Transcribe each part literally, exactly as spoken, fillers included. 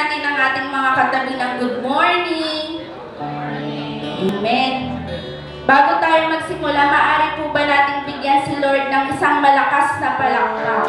natin ang ating mga katabi ng good morning. Amen. Bago tayo magsimula, maaari po ba nating bigyan si Lord ng isang malakas na palakpak?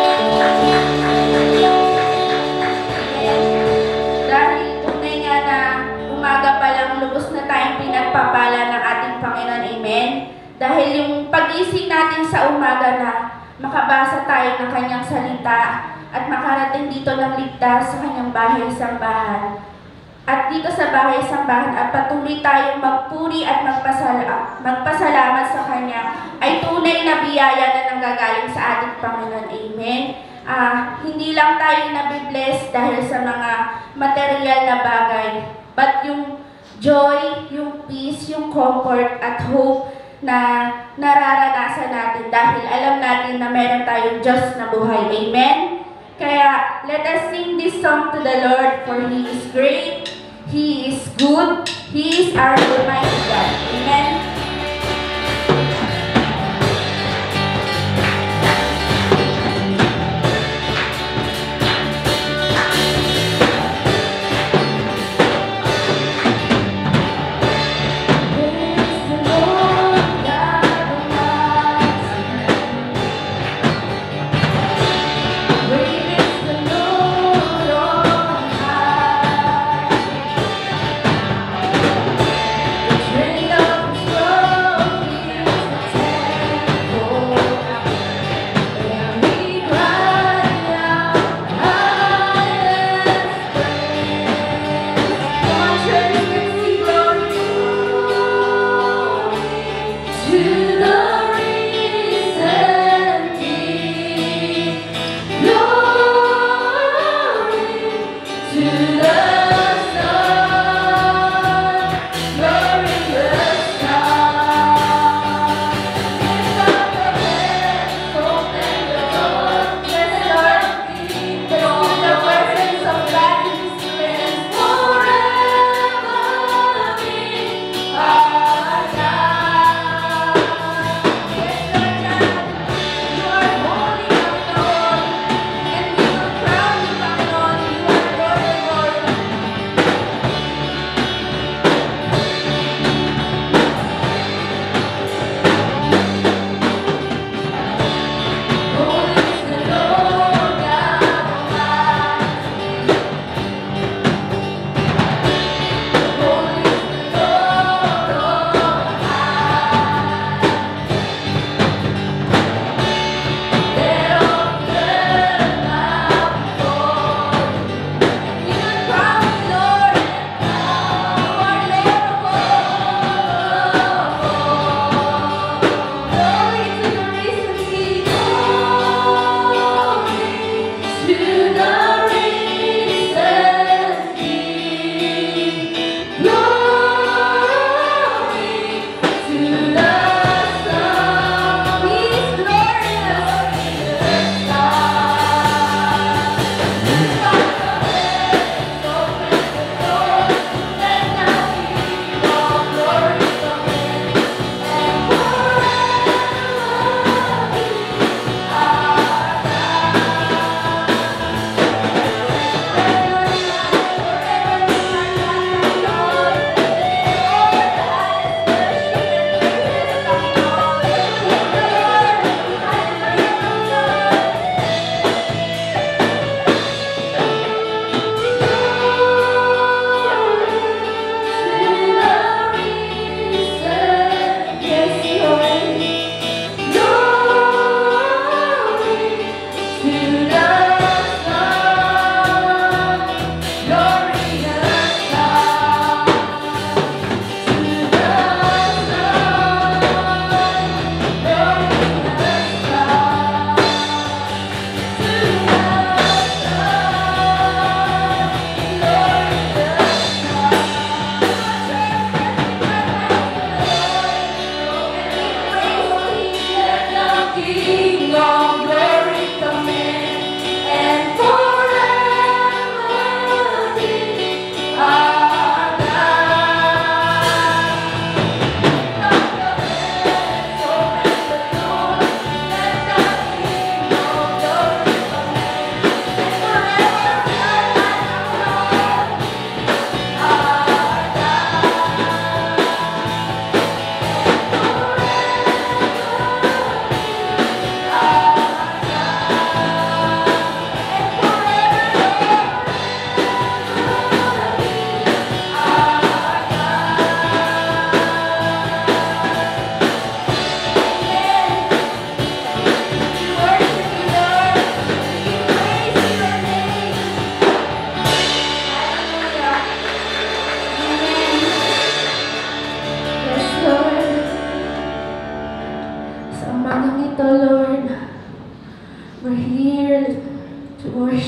Dahil tunay nga na umaga pa lang lubos na tayong pinagpapala ng ating Panginoon. Amen. Dahil yung pag-ising natin sa umaga na makabasa tayo ng kanyang salita at makarating dito ng ligtas sa kanyang bahay-sambahan. At dito sa bahay-sambahan at patuloy tayong magpuri at magpasala magpasalamat sa kanya ay tunay na biyaya na nanggagaling sa ating Panginoon. Amen. Uh, hindi lang tayo nabibless dahil sa mga material na bagay, but yung joy, yung peace, yung comfort at hope na nararanasan natin dahil alam natin na meron tayong Diyos na buhay. Amen? Kaya, let us sing this song to the Lord, for He is great, He is good, He is our Almighty God. Amen? Rain of His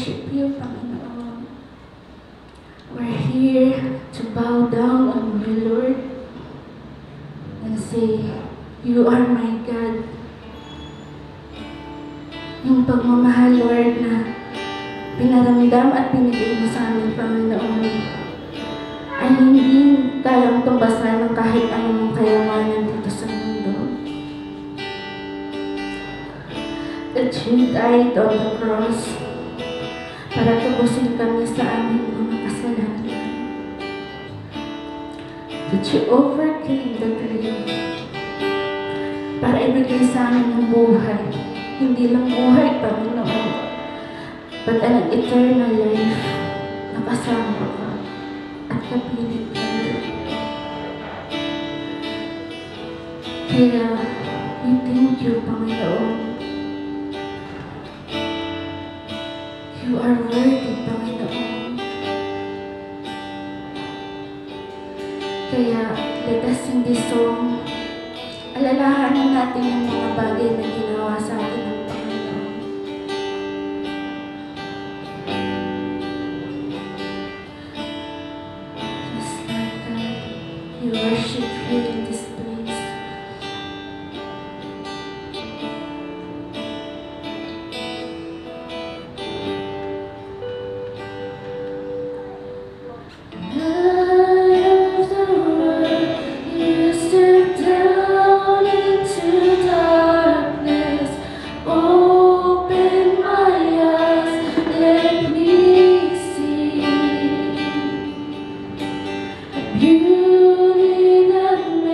worship you, Panginoon. We're here to bow down on you, Lord, and say, you are my God. Yung pagmamahal, Lord, na pinaramdam at binigay mo sa amin, Panginoon, ay hindi kayang tumbasan ng kahit anong kayamanan dito sa mundo. That you died on the cross para tubusin kami sa aming mga kasalanan. That you overcame the grave para ibigay sa amin ang buhay. Hindi lang buhay, Panginoon, but an eternal life na kasama ka at kapiling ka. Kaya, we thank you, Panginoon. You are worthy, Panginoon. Kaya, let us sing this song. Alalahanin natin yung mga bagay na ginawa sa atin ng Panginoon. Yes, Lord God, we worship you in this place. Beauty that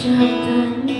Jordan